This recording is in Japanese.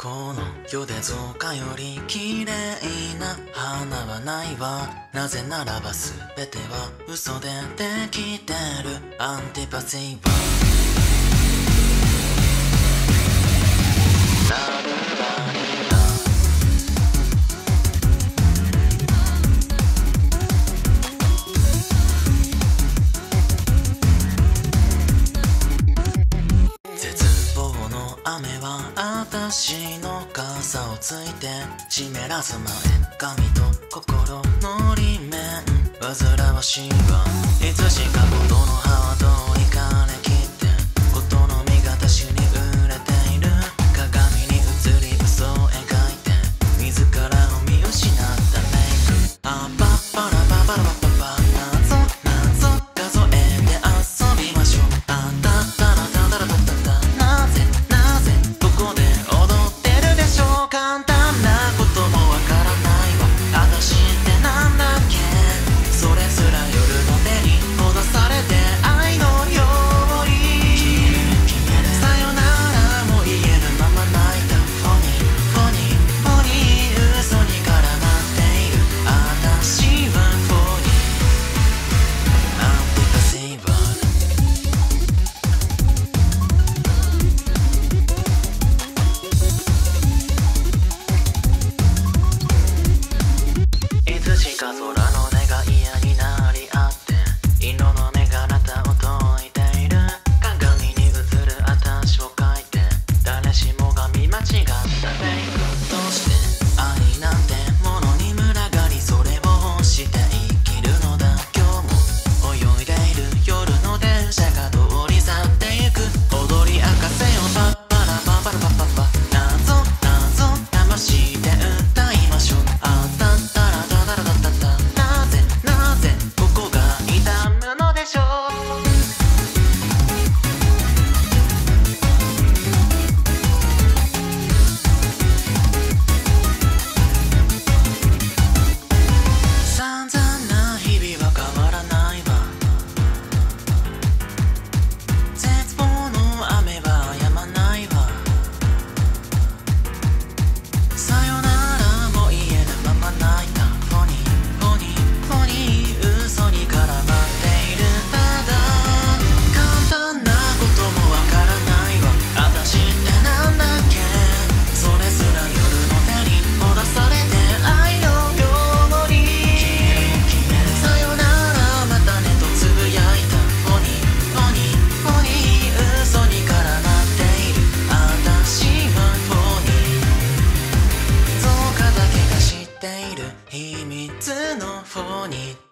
この世で造花より綺麗な花はないわ。なぜならば全ては嘘でできてる。アンティパシーはラルラリラ雨は私の傘をついて湿らす前髪と心の裏面煩わしいわ。いつしかことの葉は遠い枯れ切ってことの実が私に売れている。鏡に映り嘘を描いて自らを見失ったメイク。あパッパラパパラパパパ謎数えて遊びましょう。あたたらたたらたたたなぜ簡単なこともわからないわ。私ってなんだっけ。それすら夜の手に戻されて愛のようにさよならも言えるまま泣いた。フォニーフォニーフォニー嘘に絡まっている。私はフォニーアンティパシーは空の音が嫌になりあって色の目があなたを解いている。鏡に映る私を描いて誰しもが見間違ったフェイクとして愛なんてものに群がりそれを欲して生きるのだ。今日も泳いでいる夜の電車が通り去ってゆく。踊り明かせよパッパラパパラパパパ謎魂で歌いましょう。あたったらただらだなぜここが痛むのでしょう。散々な日々は変わらないわ。絶望の雨は止まないわ。さよならも言えぬまま泣いた。フォニーフォニーフォニー嘘に絡まっている。ただ簡単なこともわからないわ。私ってなんだっけ。それすら夜の手に戻されて愛のようにさよならまたねとつぶやいた。フォニーフォニーフォニー嘘に絡まっている。私はフォニー造花だけが知っている秘密のフォニー。